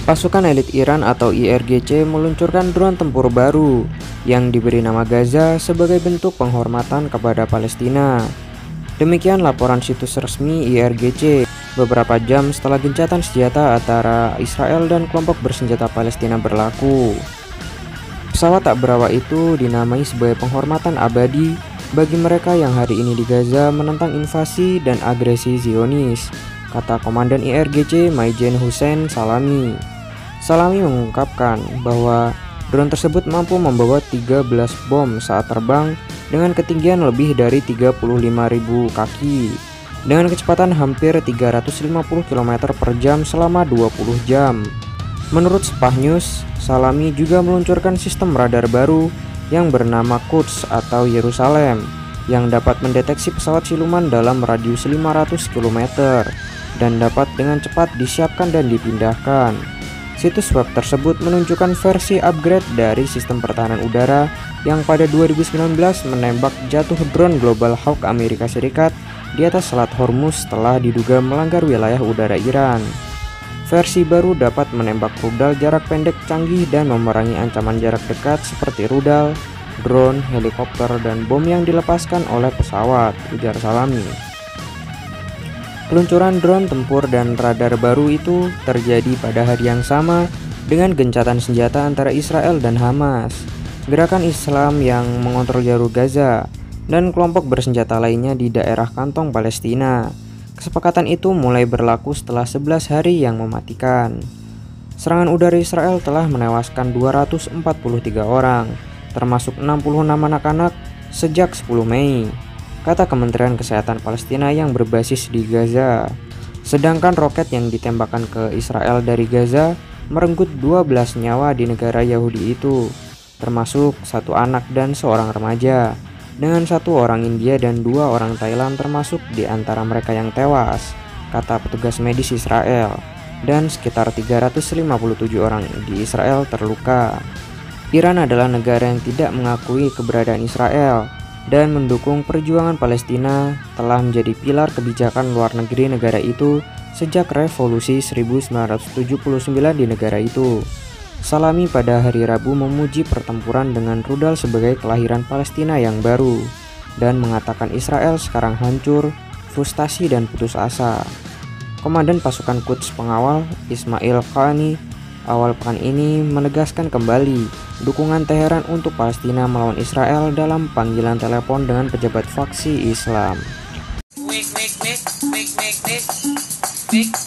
Pasukan elit Iran atau IRGC meluncurkan drone tempur baru yang diberi nama Gaza sebagai bentuk penghormatan kepada Palestina. Demikian laporan situs resmi IRGC beberapa jam setelah gencatan senjata antara Israel dan kelompok bersenjata Palestina berlaku. Pesawat tak berawak itu dinamai sebagai penghormatan abadi bagi mereka yang hari ini di Gaza menentang invasi dan agresi Zionis, kata Komandan IRGC Maijen Hussein Salami. Salami mengungkapkan bahwa drone tersebut mampu membawa 13 bom saat terbang dengan ketinggian lebih dari 35.000 kaki dengan kecepatan hampir 350 km per jam selama 20 jam. Menurut Sepah News, Salami juga meluncurkan sistem radar baru yang bernama Quds atau Yerusalem yang dapat mendeteksi pesawat siluman dalam radius 500 km dan dapat dengan cepat disiapkan dan dipindahkan. Situs web tersebut menunjukkan versi upgrade dari sistem pertahanan udara yang pada 2019 menembak jatuh drone Global Hawk Amerika Serikat di atas Selat Hormuz setelah diduga melanggar wilayah udara Iran. Versi baru dapat menembak rudal jarak pendek canggih dan memerangi ancaman jarak dekat seperti rudal, drone, helikopter, dan bom yang dilepaskan oleh pesawat, ujar Salami. Peluncuran drone tempur dan radar baru itu terjadi pada hari yang sama dengan gencatan senjata antara Israel dan Hamas, gerakan Islam yang mengontrol jalur Gaza, dan kelompok bersenjata lainnya di daerah kantong Palestina. Kesepakatan itu mulai berlaku setelah 11 hari yang mematikan. Serangan udara Israel telah menewaskan 243 orang, termasuk 66 anak-anak sejak 10 Mei. Kata Kementerian Kesehatan Palestina yang berbasis di Gaza. Sedangkan roket yang ditembakkan ke Israel dari Gaza merenggut 12 nyawa di negara Yahudi itu, termasuk 1 anak dan seorang remaja, dengan 1 orang India dan 2 orang Thailand termasuk di antara mereka yang tewas, kata petugas medis Israel, dan sekitar 357 orang di Israel terluka. Iran adalah negara yang tidak mengakui keberadaan Israel dan mendukung perjuangan Palestina, telah menjadi pilar kebijakan luar negeri negara itu sejak revolusi 1979 di negara itu. Salami pada hari Rabu memuji pertempuran dengan rudal sebagai kelahiran Palestina yang baru dan mengatakan Israel sekarang hancur, frustasi dan putus asa. Komandan pasukan Quds pengawal Ismail Qani awal pekan ini menegaskan kembali dukungan Teheran untuk Palestina melawan Israel dalam panggilan telepon dengan pejabat faksi Islam.